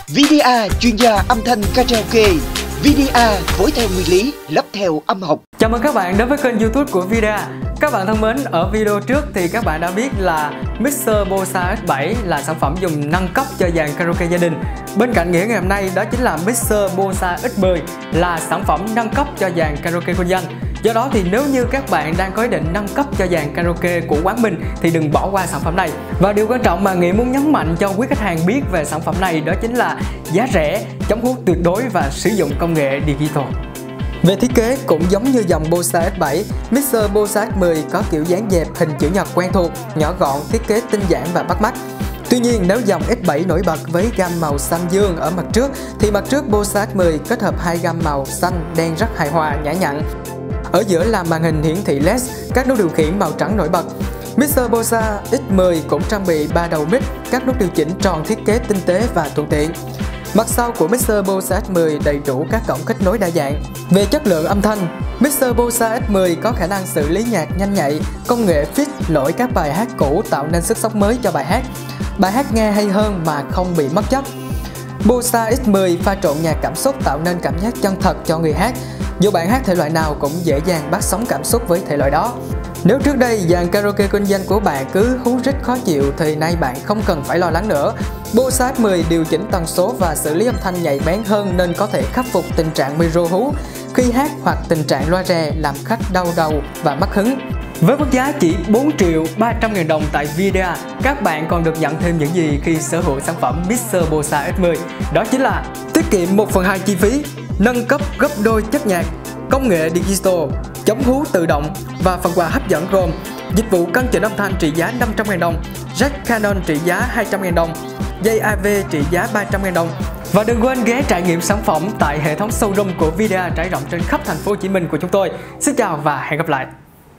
VDA, chuyên gia âm thanh karaoke. VDA, phối theo nguyên lý, lắp theo âm học. Chào mừng các bạn đến với kênh YouTube của VDA. Các bạn thân mến, ở video trước thì các bạn đã biết là Mixer Bosa X7 là sản phẩm dùng nâng cấp cho dàn karaoke gia đình. Bên cạnh nghĩa ngày hôm nay đó chính là Mixer Bosa X10 là sản phẩm nâng cấp cho dàn karaoke kinh doanh. Do đó thì nếu như các bạn đang có ý định nâng cấp cho dàn karaoke của quán mình thì đừng bỏ qua sản phẩm này. Và điều quan trọng mà Nghĩa muốn nhấn mạnh cho quý khách hàng biết về sản phẩm này đó chính là giá rẻ, chống hút tuyệt đối và sử dụng công nghệ digital. Về thiết kế cũng giống như dòng Bosa X7, Mixer Bosa X10 có kiểu dáng dẹp hình chữ nhật quen thuộc, nhỏ gọn, thiết kế tinh giản và bắt mắt. Tuy nhiên nếu dòng X7 nổi bật với gam màu xanh dương ở mặt trước thì mặt trước Bosa X10 kết hợp hai gam màu xanh đen rất hài hòa, nhã nhặn. Ở giữa là màn hình hiển thị LED, các nút điều khiển màu trắng nổi bật. Mixer Bosa X10 cũng trang bị 3 đầu mic, các nút điều chỉnh tròn thiết kế tinh tế và thuận tiện. Mặt sau của Mixer Bosa X10 đầy đủ các cổng kết nối đa dạng. Về chất lượng âm thanh, Mixer Bosa X10 có khả năng xử lý nhạc nhanh nhạy, công nghệ fix lỗi các bài hát cũ tạo nên sức sống mới cho bài hát. Bài hát nghe hay hơn mà không bị mất chất. Bosa X10 pha trộn nhạc cảm xúc tạo nên cảm giác chân thật cho người hát. Dù bạn hát thể loại nào cũng dễ dàng bắt sóng cảm xúc với thể loại đó. Nếu trước đây dàn karaoke kinh doanh của bạn cứ hú rít khó chịu thì nay bạn không cần phải lo lắng nữa. Bosa X10 điều chỉnh tần số và xử lý âm thanh nhạy bén hơn nên có thể khắc phục tình trạng micro hú khi hát hoặc tình trạng loa rè làm khách đau đầu và mất hứng. Với mức giá chỉ 4.300.000 đồng tại VDA, các bạn còn được nhận thêm những gì khi sở hữu sản phẩm Mixer Bosa X10? Đó chính là tiết kiệm 1/2 chi phí, nâng cấp gấp đôi chất nhạc, công nghệ digital, chống hú tự động và phần quà hấp dẫn gồm dịch vụ cân chỉnh âm thanh trị giá 500.000 đồng, jack Canon trị giá 200.000 đồng, dây AV trị giá 300.000 đồng. Và đừng quên ghé trải nghiệm sản phẩm tại hệ thống showroom của VDA trải rộng trên khắp thành phố Hồ Chí Minh của chúng tôi. Xin chào và hẹn gặp lại.